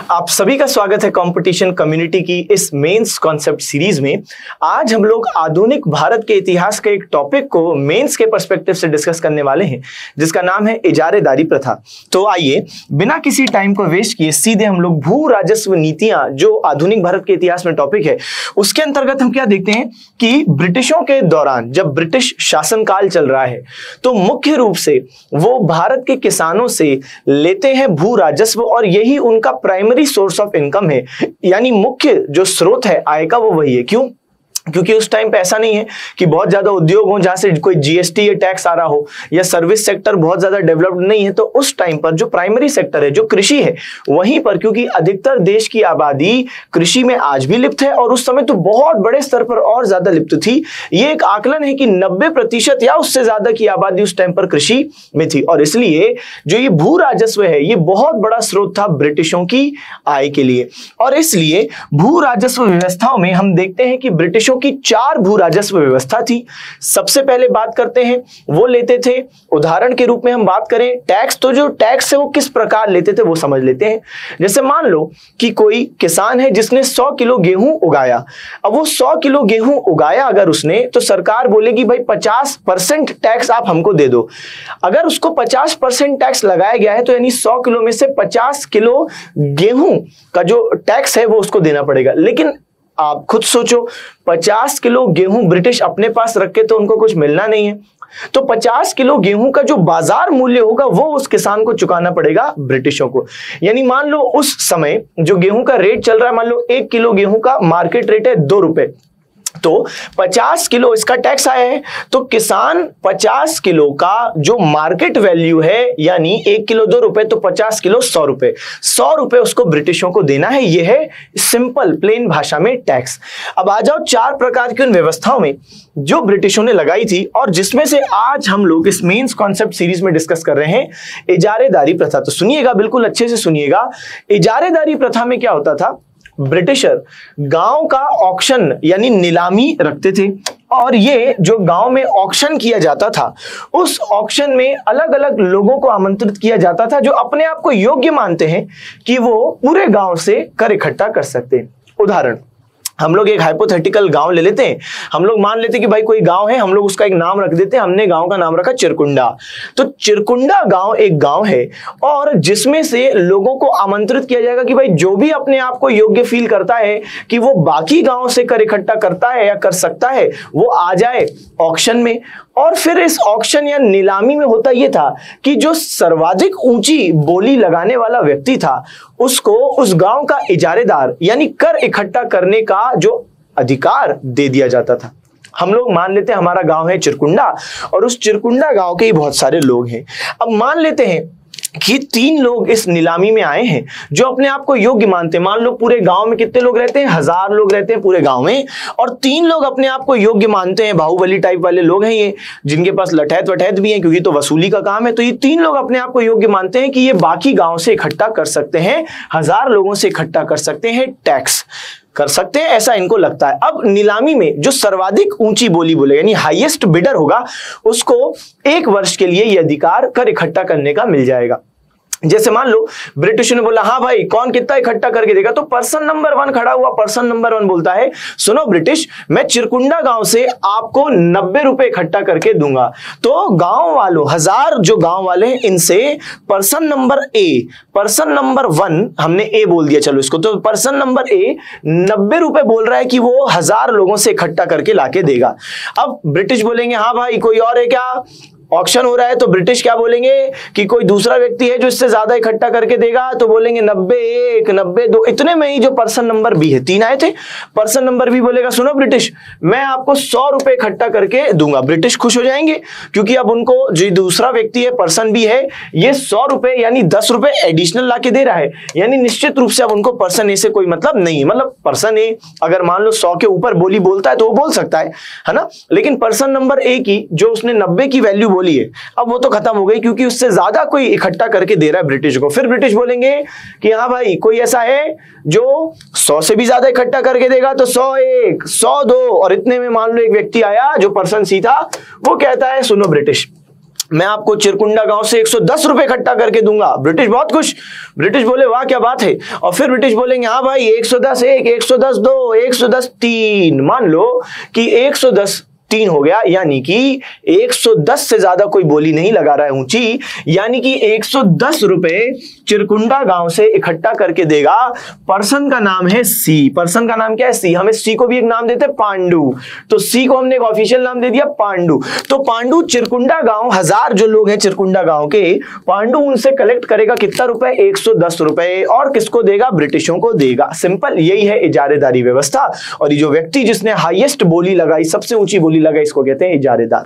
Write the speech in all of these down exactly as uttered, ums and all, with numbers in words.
आप सभी का स्वागत है कंपटीशन कम्युनिटी की इस मेंस कॉन्सेप्ट सीरीज में। आज हम लोग आधुनिक भारत के इतिहास के एक टॉपिक को मेंस के पर्सपेक्टिव से डिस्कस करने वाले हैं, जिसका नाम है इजारेदारी प्रथा। तो आइए बिना किसी टाइम को वेस्ट किए सीधे हम लोग भू राजस्व नीतियां, जो आधुनिक भारत के इतिहास में टॉपिक है, उसके अंतर्गत हम क्या देखते हैं कि ब्रिटिशों के दौरान जब ब्रिटिश शासनकाल चल रहा है तो मुख्य रूप से वो भारत के किसानों से लेते हैं भू राजस्व, और यही उनका प्राइमरी सोर्स ऑफ इनकम है। यानी मुख्य जो स्रोत है आय का वो वही है। क्यों? क्योंकि उस टाइम पे ऐसा नहीं है कि बहुत ज्यादा उद्योग हो जहां से कोई जीएसटी या टैक्स आ रहा हो, या सर्विस सेक्टर बहुत ज्यादा डेवलप्ड नहीं है। तो उस टाइम पर जो प्राइमरी सेक्टर है, जो कृषि है, वहीं पर, क्योंकि अधिकतर देश की आबादी कृषि में आज भी लिप्त है और उस समय तो बहुत बड़े स्तर पर और ज्यादा लिप्त थी। ये एक आकलन है कि नब्बे प्रतिशत या उससे ज्यादा की आबादी उस टाइम पर कृषि में थी, और इसलिए जो ये भू राजस्व है ये बहुत बड़ा स्रोत था ब्रिटिशों की आय के लिए। और इसलिए भू राजस्व व्यवस्थाओं में हम देखते हैं कि ब्रिटिशों की चार भू राजस्व व्यवस्था थी। सबसे पहले बात करते हैं, वो लेते थे, उदाहरण के रूप में हम बात करें टैक्स, तो जो टैक्स है वो किस प्रकार लेते थे वो समझ लेते हैं। जैसे मान लो कि कोई किसान है जिसने सौ किलो गेहूं उगाया। अब वो सौ किलो गेहूं उगाया अगर उसने, तो सरकार बोलेगी भाई पचास परसेंट टैक्स आप हमको दे दो। अगर उसको पचास परसेंट टैक्स लगाया गया है तो यानी सौ किलो में से पचास किलो गेहूं का जो टैक्स है वो उसको देना पड़ेगा। लेकिन आप खुद सोचो, पचास किलो गेहूं ब्रिटिश अपने पास रख के तो उनको कुछ मिलना नहीं है, तो पचास किलो गेहूं का जो बाजार मूल्य होगा वो उस किसान को चुकाना पड़ेगा ब्रिटिशों को। यानी मान लो उस समय जो गेहूं का रेट चल रहा है, मान लो एक किलो गेहूं का मार्केट रेट है दो रुपए, तो पचास किलो इसका टैक्स आया है, तो किसान पचास किलो का जो मार्केट वैल्यू है, यानी एक किलो दो रुपए, तो पचास किलो सौ रुपए, सौ रुपए उसको ब्रिटिशों को देना है। यह है सिंपल प्लेन भाषा में टैक्स। अब आ जाओ चार प्रकार की उन व्यवस्थाओं में जो ब्रिटिशों ने लगाई थी, और जिसमें से आज हम लोग इस मेंस कॉन्सेप्ट सीरीज में डिस्कस कर रहे हैं इजारेदारी प्रथा। तो सुनिएगा, बिल्कुल अच्छे से सुनिएगा। इजारेदारी प्रथा में क्या होता था, ब्रिटिशर गांव का ऑक्शन यानी नीलामी रखते थे, और ये जो गांव में ऑक्शन किया जाता था, उस ऑक्शन में अलग अलग लोगों को आमंत्रित किया जाता था जो अपने आप को योग्य मानते हैं कि वो पूरे गांव से कर इकट्ठा कर सकते हैं। उदाहरण, हम लोग एक हाइपोथेटिकल गांव ले लेते हैं। हम लोग मान लेते हैं कि भाई कोई गांव है, हम लोग उसका एक नाम रख देते हैं। हमने गांव का नाम रखा चिरकुंडा। तो चिरकुंडा गांव एक गांव है, और जिसमें से लोगों को आमंत्रित किया जाएगा कि भाई जो भी अपने आप को योग्य फील करता है कि वो बाकी गांव से कर इकट्ठा करता है या कर सकता है, वो आ जाए ऑक्शन में। और फिर इस ऑक्शन या नीलामी में होता यह था कि जो सर्वाधिक ऊंची बोली लगाने वाला व्यक्ति था, उसको उस गांव का इजारेदार यानी कर इकट्ठा करने का जो अधिकार दे दिया जाता था। हम लोग मान लेते हैं हमारा गांव है चिरकुंडा, और उस चिरकुंडा गांव के ही बहुत सारे लोग हैं। अब मान लेते हैं कि तीन लोग इस नीलामी में आए हैं जो अपने आप को योग्य मानते हैं। मान लो पूरे गांव में कितने लोग रहते हैं, हजार लोग रहते हैं पूरे गांव में, और तीन लोग अपने आप को योग्य मानते हैं। बाहुबली टाइप वाले लोग हैं ये, जिनके पास लठैत वठैत भी हैं, क्योंकि तो वसूली का काम है। तो ये तीन लोग अपने आप को योग्य मानते हैं कि ये बाकी गांव से इकट्ठा कर सकते हैं, हजार लोगों से इकट्ठा कर सकते हैं, टैक्स कर सकते हैं, ऐसा इनको लगता है। अब नीलामी में जो सर्वाधिक ऊंची बोली बोले यानी हाईएस्ट बिडर होगा, उसको एक वर्ष के लिए यह अधिकार कर इकट्ठा करने का मिल जाएगा। जैसे मान लो ब्रिटिश ने बोला हाँ भाई कौन कितना इकट्ठा करके देगा, तो पर्सन नंबर वन खड़ा हुआ। पर्सन नंबर वन बोलता है सुनो ब्रिटिश, मैं चिरकुंडा गांव से आपको नब्बे रुपए इकट्ठा करके दूंगा। तो गांव वालों, हजार जो गांव वाले हैं, इनसे person number A, person number one, हमने ए बोल दिया चलो इसको, तो पर्सन नंबर ए नब्बे रुपए बोल रहा है कि वो हजार लोगों से इकट्ठा करके लाके देगा। अब ब्रिटिश बोलेंगे हाँ भाई कोई और है क्या, ऑक्शन हो रहा है, तो ब्रिटिश क्या बोलेंगे कि कोई दूसरा व्यक्ति है जो इससे ज्यादा इकट्ठा करके देगा, तो बोलेंगे नब्बे एक, नब्बे दो। इतने में ही जो पर्सन नंबर बी है, तीन आए थे, पर्सन नंबर बी बोलेगा सुनो ब्रिटिश, मैं आपको सौ रुपए इकट्ठा करके दूंगा। ब्रिटिश खुश हो जाएंगे, क्योंकि अब उनको जो दूसरा व्यक्ति है, पर्सन बी है, ये सौ रुपए यानी दस रुपए एडिशनल लाके दे रहा है। यानी निश्चित रूप से अब उनको पर्सन ए से कोई मतलब नहीं है। मतलब पर्सन ए अगर मान लो सौ के ऊपर बोली बोलता है तो वो बोल सकता है, है ना, लेकिन पर्सन नंबर ए की जो उसने नब्बे की वैल्यू बोली है, अब वो तो खत्म हो गई, क्योंकि उससे ज्यादा कोई इकट्ठा करके दे रहा है ब्रिटिश को। फिर ब्रिटिश बोलेंगे कि हाँ भाई कोई ऐसा है जो सौ से भी ज्यादा इकट्ठा करके देगा, तो सौ एक, सौ दो, और इतने में मान लो एक व्यक्ति आया जो पर्सन सी था, वो कहता है सुनो ब्रिटिश, मैं आपको चिरकुंडा गांव से एक सौ दस रुपए इकट्ठा करके दूंगा। ब्रिटिश बहुत खुश, ब्रिटिश बोले वाह क्या बात है। और फिर ब्रिटिश बोलेंगे हाँ भाई एक सौ दस एक, एक सौ दस दो, एक सौ दस तीन। मान लो कि एक सौ दस तीन हो गया, यानी कि एक सौ दस से ज्यादा कोई बोली नहीं लगा रहा है ऊंची, यानी कि एक सौ दस रुपए चिरकुंडा गांव से इकट्ठा करके देगा। पर्सन का नाम है सी। पर्सन का नाम क्या है? सी। हमें सी को भी एक नाम देते हैं पांडु, तो सी को हमने एक ऑफिशियल नाम दे दिया पांडु। तो पांडु चिरकुंडा गांव, हजार जो लोग हैं चिरकुंडा गांव के, पांडु उनसे कलेक्ट करेगा कितना रुपए? एक सौ दस रुपए। और किसको देगा? ब्रिटिशों को देगा। सिंपल, यही है इजारेदारी व्यवस्था। और ये जो व्यक्ति जिसने हाईएस्ट बोली लगाई, सबसे ऊंची बोली लगा, इसको कहते हैं इजारेदार।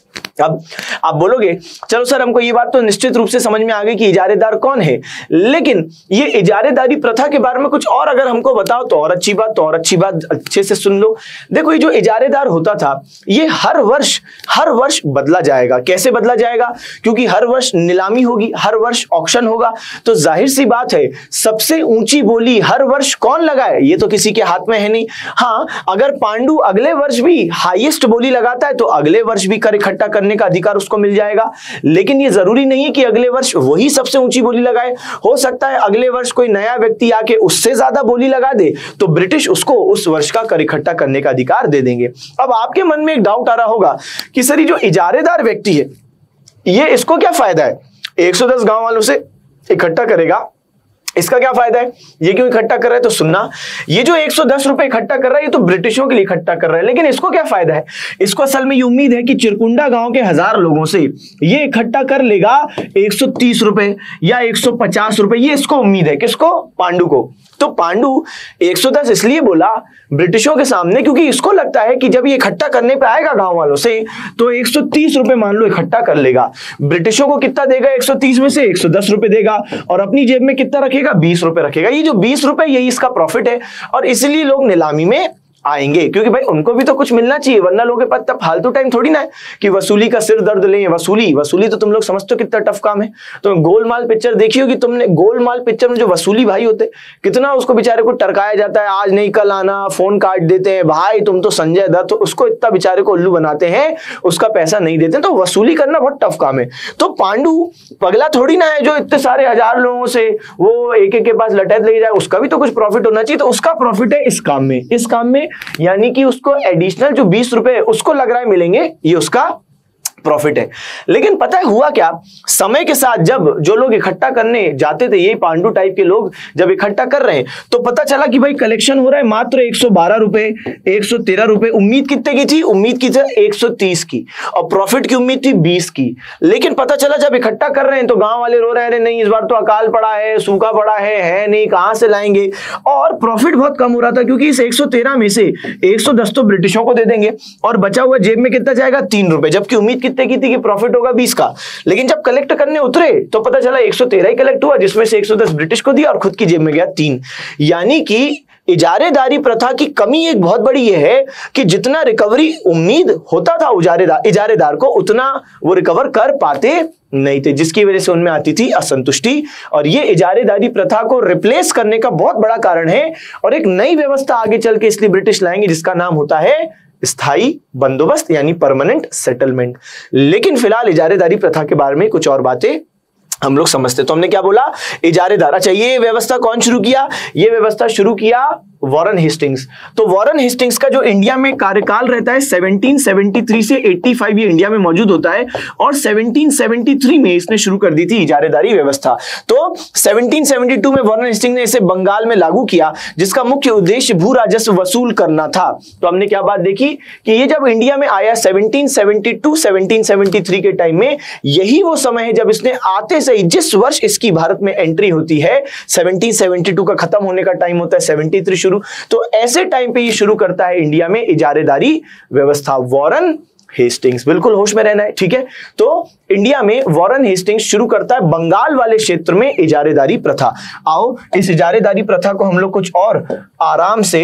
अब आप बोलोगे चलो सर हमको ये बात तो निश्चित रूप से समझ में आ गई कि इजारेदार कौन है, लेकिन ये इजारेदारी प्रथा के बारे में कुछ और अगर हमको बताओ तो और अच्छी बात, तो और अच्छी बात, अच्छे से सुन लो। देखो ये जो इजारेदार होता था ये हर वर्ष हर वर्ष बदला जाएगा। कैसे बदला जाएगा? क्योंकि हर वर्ष नीलामी होगी, हर वर्ष ऑक्शन होगा, तो जाहिर सी बात है सबसे ऊंची बोली हर वर्ष कौन लगाए ये तो किसी के हाथ में है नहीं। हाँ, अगर पांडु अगले वर्ष भी हाईएस्ट बोली लगाता है तो अगले वर्ष भी कर इकट्ठा करने का अधिकार उसको मिल जाएगा, लेकिन ये जरूरी नहीं है कि अगले वर्ष वही सबसे ऊंची बोली लगाए। हो सकता है अगले वर्ष कोई नया व्यक्ति आके उससे ज्यादा बोली लगा दे तो ब्रिटिश उसको उस वर्ष का कर इकट्ठा करने का अधिकार दे देंगे। अब आपके मन में एक डाउट आ रहा होगा कि सर ये जो इजारेदार व्यक्ति है ये इसको क्या फायदा है? एक सौ दस गांव वालों से इकट्ठा करेगा, इसका क्या फायदा है? ये क्यों इकट्ठा कर रहा है? तो सुनना, ये जो एक सौ दस रुपए इकट्ठा कर रहा है ये तो ब्रिटिशों के लिए इकट्ठा कर रहा है, लेकिन इसको क्या फायदा है? इसको असल में ये उम्मीद है कि चिरकुंडा गांव के हजार लोगों से ये इकट्ठा कर लेगा एक सौ तीस रुपए या एक सौ पचास रुपए, ये इसको उम्मीद है। किसको? पांडु को। तो पांडु एक सौ दस इसलिए बोला ब्रिटिशों के सामने क्योंकि इसको लगता है कि जब ये इकट्ठा करने पे आएगा गांव वालों से तो एक सौ तीस रुपए मान लो इकट्ठा कर लेगा। ब्रिटिशों को कितना देगा? एक सौ तीस में से एक सौ दस रुपए देगा और अपनी जेब में कितना रखेगा? बीस रुपए रखेगा। ये जो बीस रुपए यही इसका प्रॉफिट है और इसलिए लोग नीलामी में आएंगे, क्योंकि भाई उनको भी तो कुछ मिलना चाहिए, वरना लोगों के पास तब फालतू टाइम थोड़ी ना है कि वसूली का सिर दर्द लें। वसूली वसूली तो तुम लोग समझते हो कितना टफ काम है। तो गोलमाल पिक्चर देखी होगी तुमने, गोलमाल पिक्चर में जो वसूली भाई होते कितना उसको बेचारे को टरकाया जाता है, आज नहीं कल आना, फोन काट देते हैं, भाई तुम तो संजय दत्त, तो उसको इतना बेचारे को उल्लू बनाते हैं, उसका पैसा नहीं देते। तो वसूली करना बहुत टफ काम है। तो पांडु पगला थोड़ी ना है जो इतने सारे हजार लोगों से वो एक एक के पास लटैत ले जाए, उसका भी तो कुछ प्रॉफिट होना चाहिए। तो उसका प्रॉफिट है इस काम में, इस काम में यानी कि उसको एडिशनल जो बीस रुपए उसको लग रहा है मिलेंगे, ये उसका प्रॉफिट है। लेकिन पता है हुआ क्या? समय के साथ जब जो लोग इकट्ठा करने जाते थे, यही पांडु टाइप के लोग जब इकट्ठा कर रहे हैं तो पता चला कि भाई कलेक्शन हो रहा है मात्र एक सौ बारह रुपए, एक सौ तेरह रुपए। उम्मीद कितने की थी? उम्मीद की थी एक सौ तीस की और प्रॉफिट की उम्मीद थी बीस की। लेकिन पता चला जब इकट्ठा कर रहे हैं तो गांव वाले रो रहे हैं, नहीं इस बार तो अकाल पड़ा है, सूखा पड़ा है, है नहीं, कहां से लाएंगे। और प्रॉफिट बहुत कम हो रहा था क्योंकि इस एक सौ तेरह में से एक सौ दस तो ब्रिटिशों को दे देंगे और बचा हुआ जेब में कितना जाएगा? तीन रुपए, जबकि उम्मीद कितने की थी कि प्रॉफिट होगा बीस का। लेकिन जब कलेक्ट करने उतरे तो पता चला एक सौ तेरह ही कलेक्ट हुआ, जिसमें से एक सौ दस ब्रिटिश को दिया और खुद की जेब में गया तीन। यानी कि इजारेदारी प्रथा की कमी एक बहुत बड़ी यह है कि जितना रिकवरी उम्मीद होता था इजारेदार इजारेदार को, उतना वो रिकवर कर पाते नहीं थे, जिसकी वजह से उनमें आती थी असंतुष्टि। और ये इजारेदारी प्रथा को रिप्लेस करने का बहुत बड़ा कारण है और एक नई व्यवस्था आगे चल के इसलिए ब्रिटिश लाएंगे जिसका नाम होता है स्थायी बंदोबस्त यानी परमानेंट सेटलमेंट। लेकिन फिलहाल इजारेदारी प्रथा के बारे में कुछ और बातें हम लोग समझते। तो हमने क्या बोला? इजारेदार। अच्छा, ये व्यवस्था कौन शुरू किया? ये व्यवस्था शुरू किया वॉरेन हेस्टिंग्स। तो वॉरेन हेस्टिंग्स का जो इंडिया में कार्यकाल रहता है सत्रह सौ तिहत्तर से पचासी, ये इंडिया में मौजूद होता है और सत्रह सौ तिहत्तर में इसने शुरू कर दी थी इजारेदारी व्यवस्था। तो सत्रह सौ बहत्तर में वॉरेन हेस्टिंग्स ने इसे बंगाल में लागू किया, जिसका मुख्य उद्देश्य भू राजस्व वसूल करना था। तो हमने क्या बात देखी कि ये जब इंडिया में आया सत्रह सौ बहत्तर सत्रह सौ तिहत्तर के टाइम में, यही वो समय है जब इसने आते से जिस वर्ष इसकी भारत में एंट्री होती है, सत्रह सौ बहत्तर का खत्म होने का टाइम होता है तिहत्तर शुरू, तो ऐसे टाइम पे ये शुरू करता है इंडिया में इजारेदारी व्यवस्था। वॉरेन हेस्टिंग्स, बिल्कुल होश में रहना है, ठीक है। तो इंडिया में वॉरेन हेस्टिंग्स शुरू करता है बंगाल वाले क्षेत्र में इजारेदारी प्रथा। आओ इस इजारेदारी प्रथा को हम लोग कुछ और आराम से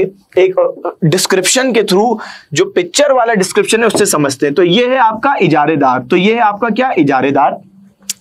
एक डिस्क्रिप्शन के थ्रू, जो पिक्चर वाला डिस्क्रिप्शन है उससे समझते हैं। तो ये है आपका इजारेदार, तो ये है आपका क्या? इजारेदार।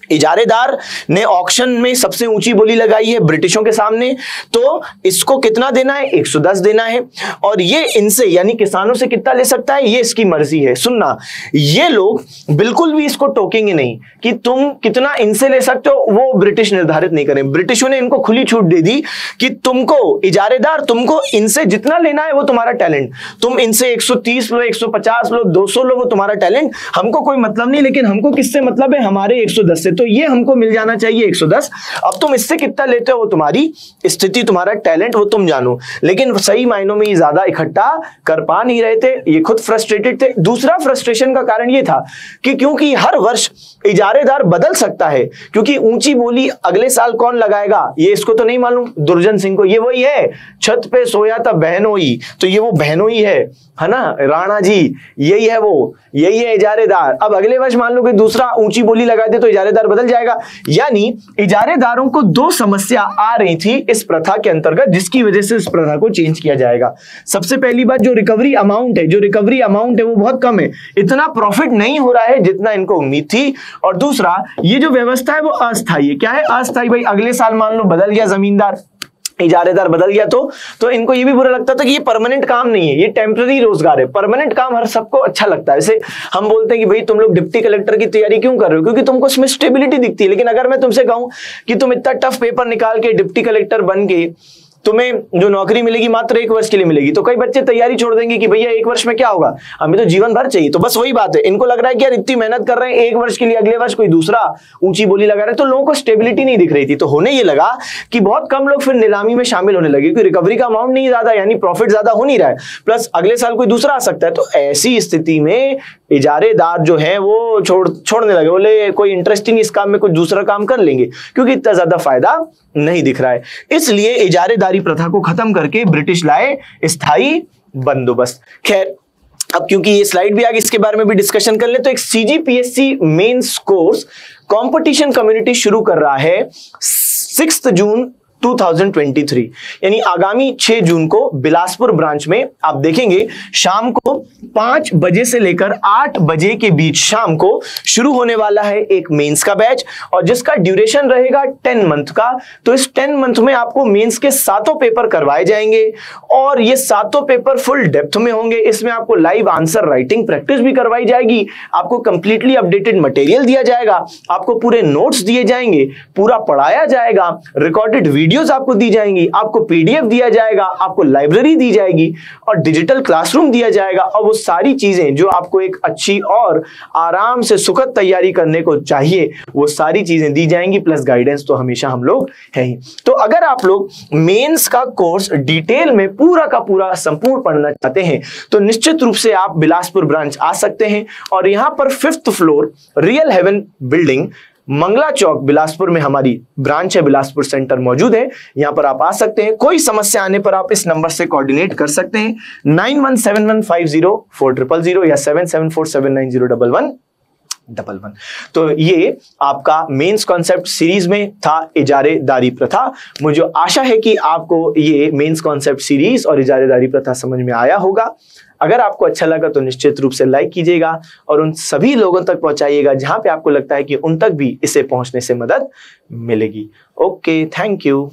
इजारेदार ने ऑक्शन में सबसे ऊंची बोली लगाई है ब्रिटिशों के सामने, तो इसको कितना देना है, एक सौ दस देना है। और ये इनसे यानी किसानों से कितना ले सकता है, ये इसकी मर्जी है। सुनना, ये लोग बिल्कुल भी इसको टोकेंगे नहीं कि तुम कितना इनसे ले सकते हो, वो ब्रिटिश निर्धारित नहीं करें। ब्रिटिशों ने इनको खुली छूट दे दी कि तुमको इजारेदार, तुमको इनसे जितना लेना है वो तुम्हारा टैलेंट, तुम इनसे एक सौ तीस लो, एक सौ पचास लो, दो सौ लो, वो तुम्हारा टैलेंट, हमको कोई मतलब नहीं, लेकिन हमको किससे मतलब है, हमारे एक सौ दस से। तो ये हमको मिल जाना चाहिए एक सौ दस। अब तुम इससे कितना लेते हो वो तुम्हारी स्थिति, तुम्हारा टैलेंट, वो तुम जानो। लेकिन सही मायनों में ये ज्यादा इकट्ठा कर पा नहीं रहे थे, ये खुद फ्रस्ट्रेटेड थे। दूसरा फ्रस्ट्रेशन का कारण ये था कि क्योंकि हर वर्ष इजारेदार बदल सकता है, क्योंकि ऊंची बोली अगले साल कौन लगाएगा ये इसको तो नहीं मालूम, दुर्जन सिंह को। ये वही है, छत पे सोया था बहनोई, तो ये वो बहनोई है है ना, राणा जी, यही है वो, यही है इजारेदार। अब अगले वर्ष मान लो कि दूसरा ऊंची बोली लगा दे तो इजारेदार बदल जाएगा। यानी इजारेदारों को दो समस्या आ रही थी इस प्रथा के अंतर्गत, जिसकी वजह से इस प्रथा को चेंज किया जाएगा। सबसे पहली बात, जो रिकवरी अमाउंट है, जो रिकवरी अमाउंट है वो बहुत कम है, इतना प्रॉफिट नहीं हो रहा है जितना इनको उम्मीद थी। और दूसरा, ये जो व्यवस्था है वो अस्थायी है। क्या है अस्थायी? भाई अगले साल मान लो बदल गया जमींदार, इजारेदार बदल गया, तो तो इनको ये भी बुरा लगता था कि ये परमानेंट काम नहीं है, ये टेम्पररी रोजगार है। परमानेंट काम हर सबको अच्छा लगता है। जैसे हम बोलते हैं कि भाई तुम लोग डिप्टी कलेक्टर की तैयारी क्यों कर रहे हो, क्योंकि तुमको उसमें स्टेबिलिटी दिखती है। लेकिन अगर मैं तुमसे कहूं कि तुम इतना टफ पेपर निकाल के डिप्टी कलेक्टर बन के तुम्हें जो नौकरी मिलेगी मात्र एक वर्ष के लिए मिलेगी, तो कई बच्चे तैयारी छोड़ देंगे कि भैया एक वर्ष में क्या होगा, हमें तो जीवन भर चाहिए। तो बस वही बात है, इनको लग रहा है कि यार इतनी मेहनत कर रहे हैं एक वर्ष के लिए, अगले वर्ष कोई दूसरा ऊंची बोली लगा रहे हैं, तो लोगों को स्टेबिलिटी नहीं दिख रही थी। तो होने ये लगा कि बहुत कम लोग फिर नीलामी में शामिल होने लगे, क्योंकि रिकवरी का अमाउंट नहीं ज्यादा, यानी प्रॉफिट ज्यादा हो नहीं रहा है, प्लस अगले साल कोई दूसरा आ सकता है। तो ऐसी स्थिति में इजारेदार जो है वो छोड़ छोड़ने लगे, बोले कोई इंटरेस्टिंग इस काम में कुछ दूसरा काम कर लेंगे, क्योंकि इतना ज्यादा फायदा नहीं दिख रहा है। इसलिए इजारेदारी प्रथा को खत्म करके ब्रिटिश लाए स्थायी बंदोबस्त। खैर, अब क्योंकि ये स्लाइड भी आगे इसके बारे में भी डिस्कशन कर ले, तो एक CGPSC mains course competition community शुरू कर रहा है सिक्स्थ जून दो हज़ार तेईस, यानी आगामी छह जून को बिलासपुर ब्रांच में आप देखेंगे शाम को पांच बजे से लेकर आठ बजे के बीच शाम को शुरू होने वाला है एक मेंस का बैच, और जिसका ड्यूरेशन रहेगा टेन मंथ का। तो इस टेन मंथ में आपको मेंस के सातों पेपर करवाए जाएंगे, और ये सातों पेपर फुल डेप्थ में होंगे। इसमें आपको लाइव आंसर राइटिंग प्रैक्टिस भी करवाई जाएगी, आपको कंप्लीटली अपडेटेड मटेरियल दिया जाएगा, आपको पूरे नोट्स दिए जाएंगे, पूरा पढ़ाया जाएगा, रिकॉर्डेड वीडियोस आपको दी जाएंगी, आपको पीडीएफ दिया जाएगा, आपको लाइब्रेरी दी जाएगी और डिजिटल क्लासरूम दिया जाएगा। और वो सारी चीजें जो आपको एक अच्छी और आराम से सुखद तैयारी करने को चाहिए, वो सारी चीजें दी जाएंगी, प्लस गाइडेंस तो हमेशा हम लोग है ही। तो अगर आप लोग मेंस का कोर्स डिटेल में पूरा का पूरा संपूर्ण पढ़ना चाहते हैं, तो निश्चित रूप से आप बिलासपुर ब्रांच आ सकते हैं। और यहां पर fifth floor real heaven building, Mangla चौक, बिलासपुर में हमारी ब्रांच है, बिलासपुर सेंटर मौजूद है। यहां पर आप आ सकते हैं। कोई समस्या आने पर आप इस नंबर से कोऑर्डिनेट कर सकते हैं, nine one seven one five zero four triple zero या seven seven four seven nine zero double one double one. तो ये आपका मेंस कॉन्सेप्ट सीरीज में था इजारेदारी प्रथा। मुझे आशा है कि आपको ये मेंस कॉन्सेप्ट सीरीज और इजारेदारी प्रथा समझ में आया होगा। अगर आपको अच्छा लगा तो निश्चित रूप से लाइक कीजिएगा और उन सभी लोगों तक पहुंचाइएगा जहां पे आपको लगता है कि उन तक भी इसे पहुंचने से मदद मिलेगी। Okay, thank you.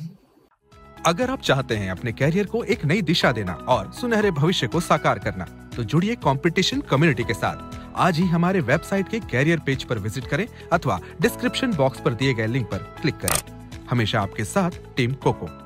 अगर आप चाहते हैं अपने कैरियर को एक नई दिशा देना और सुनहरे भविष्य को साकार करना, तो जुड़िए कंपटीशन कम्युनिटी के साथ। आज ही हमारे वेबसाइट के कैरियर पेज पर विजिट करें अथवा डिस्क्रिप्शन बॉक्स पर दिए गए लिंक पर क्लिक करें। हमेशा आपके साथ टीम कोको।